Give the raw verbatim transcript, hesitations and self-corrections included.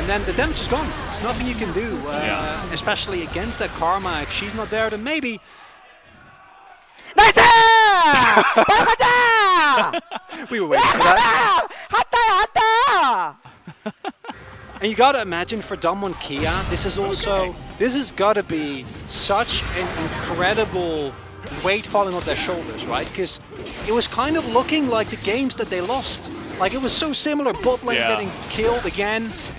then the damage is gone. There's nothing you can do, uh, yeah. especially against that Karma. If she's not there, then maybe. 나이스! 가자! We were waiting for that. 핫다 핫다! And you gotta imagine for Damwon Kia, this is also, okay. this has gotta be such an incredible weight falling off their shoulders, right? Because it was kind of looking like the games that they lost. Like it was so similar, bot lane yeah. getting killed again,